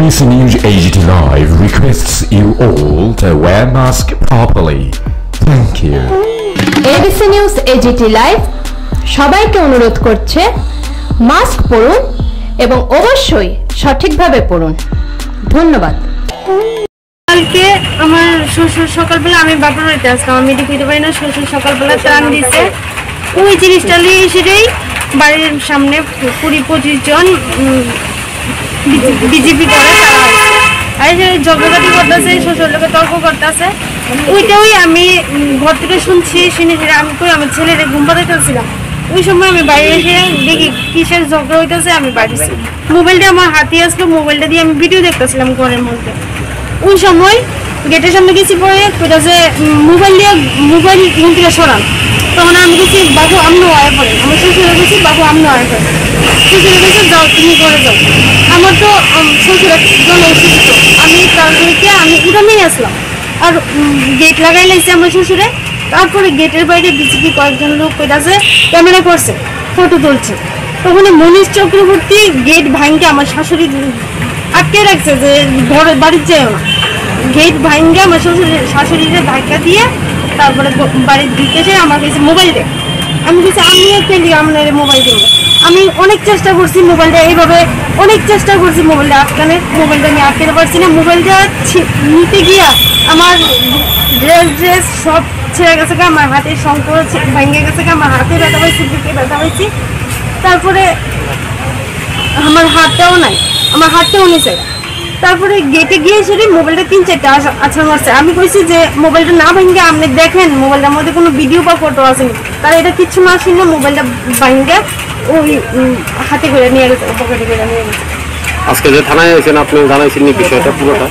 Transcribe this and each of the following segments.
ABC News AGT Live requests you all to wear mask properly. Thank you. ABC News AGT Live সবাইকে অনুরোধ করছে mask পরুন এবং অবশ্যই সঠিকভাবে পরুন। ধন্যবাদ। কালকে আমার শ্বশুর সকালবেলা আমি বাপের বাড়িতে আসলাম, আমি দেখতে পারি না, শ্বশুর সকালবেলা ত্রাণ দিচ্ছে। ওই জিনিসটা নিয়ে সেটাই বাড়ির সামনে 20-25 জন বিজেপি করে তারা আর ঝগড়াঝাটি করতেছে, শ্বশুর লোকে তর্ক করতেছে। ওইটাই আমি ঘর থেকে শুনছি, শুনে আমি কই আমার ছেলেরে ঘুম পাড়াইতেছিলাম। ওই সময় আমি বাইরে এসে দেখি কিসের ঝগড়া হইতেছে, আমি বাড়িছি। মোবাইলটা আমার হাতে আসলো, মোবাইলটা দিয়ে আমি ভিডিও দেখতেছিলাম ঘরের মধ্যে। ওই সময় গেটের সামনে গেছি, পরে যে মোবাইল ঘুম থেকে সরান। তখন আমি গেছি বাবু আমনো আয় পড়ে, আমার শ্বশুরে গেছি বাবু আমনো আয় পড়ে। শ্বশুরে গেছে যাও তুমি করে যাও। আমার তো শ্বশুর একজন অসুস্থ, আমি তাদেরকে আমি উঠানেই আসলাম আর গেট লাগাই লাইছি আমার শ্বশুরে। তারপরে গেটের বাইরে বিজেপি কয়েকজন লোক কইতাছে ক্যামেরা করছে, ফটো তুলছে। তখন মনীষ চক্রবর্তী গেট ভাঙকে আমার শাশুড়ি আটকে রাখছে যে ঘরের বাড়ির যাও না। গেট ভাঙে আমার শাশুড়িকে ধাক্কা দিয়ে তারপরে বাড়ির ঢুকেছে। আমার কাছে মোবাইল দেয়, আমি বলছি আমি খেলি আপনার মোবাইল দেবো। আমি অনেক চেষ্টা করছি মোবাইলটা এইভাবে, অনেক চেষ্টা করছি মোবাইলটা আটকানোর, মোবাইলটা আমি আটকাতে পারছি না। মোবাইলটা নিতে গিয়া আমার ড্রেস সব ছেড়ে গেছে, আমার হাতের শঙ্খ ভেঙে গেছে, আমার হাতে ব্যথা পাইছি, বুকে ব্যথা পাইছি। তারপরে আমার হাতটাও নাই, আমার হাতটাও নিচে। তারপরে গেটে গিয়ে সেটি মোবাইলটা 3-4টা আছাড় মারছে। আমি কইছি যে মোবাইলটা না ভেঙে আপনি দেখেন মোবাইলটার মধ্যে কোনো ভিডিও বা ফটো আসেনি। তারা এটা কিচ্ছু না শুনে মোবাইলটা ভেঙে ওই হাতে করে নিয়ে গেছে, পকেটে করে নিয়ে গেছে। আজকে যে থানায় আছেন আপনি জানাইছেন এই বিষয়টা পুরোটা?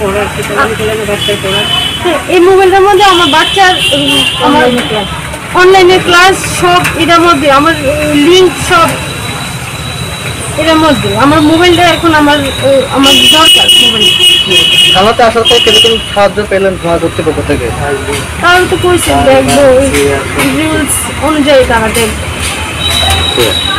এই মোবাইলটার মধ্যে আমার বাচ্চার আমার অনলাইনে ক্লাস সব এটার মধ্যে, আমার লিঙ্ক সব এটার মধ্যে। আমার মোবাইলটা এখন আমার দরকার। মোবাইল থানাতে আসার পর কিরকম সাহায্য পেলেন থানা কর্তৃপক্ষ থেকে? তাহলে তো কইছে দেখবো রুলস অনুযায়ী তারা দেখবে।